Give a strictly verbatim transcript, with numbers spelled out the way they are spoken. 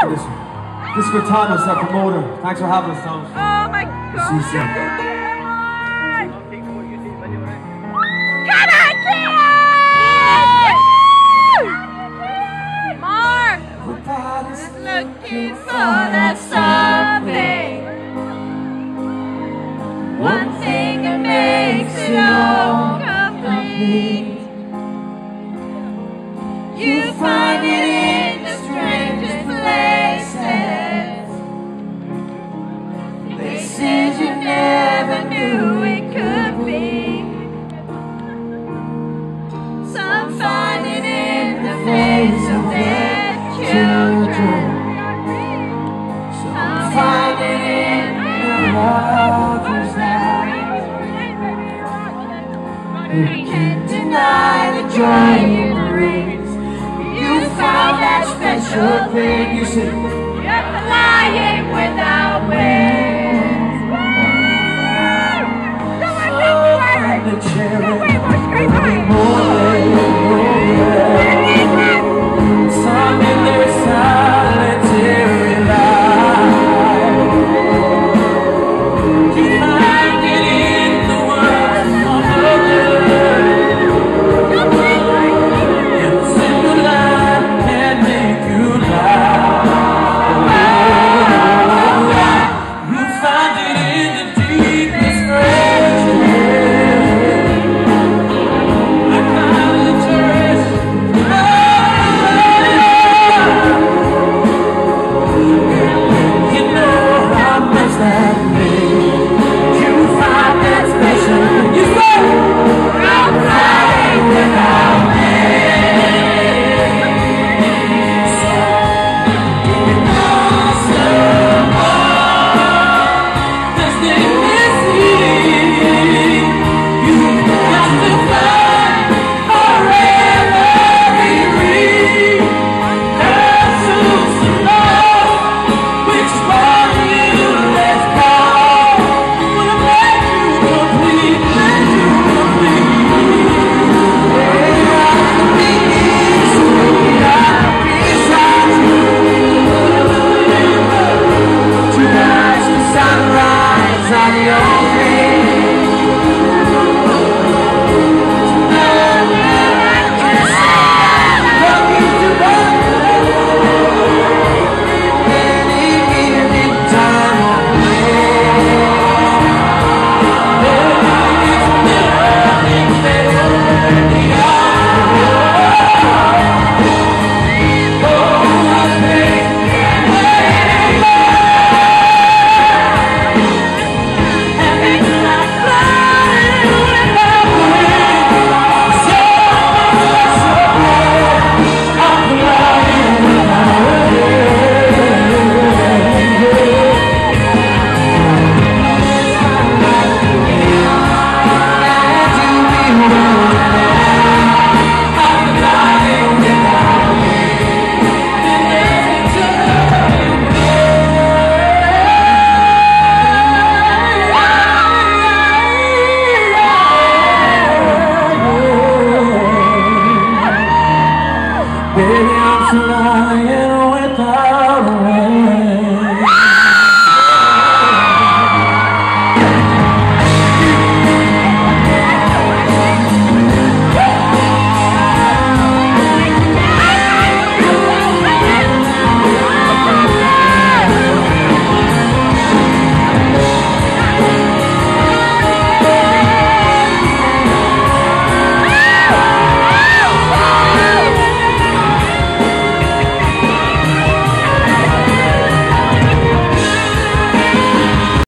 This, this is for Thomas, our promoter. Thanks for having us, Thomas. Oh my God! See you soon. Come on, kids! Mark! Everybody's looking for that something. One thing that makes it all complete. You find it in the strangest places, places you never knew it could be. Some find it in the face of their children. Some find it in their lovers' eyes. You can't deny the joy it brings. You found that special thing. You said, you're flying without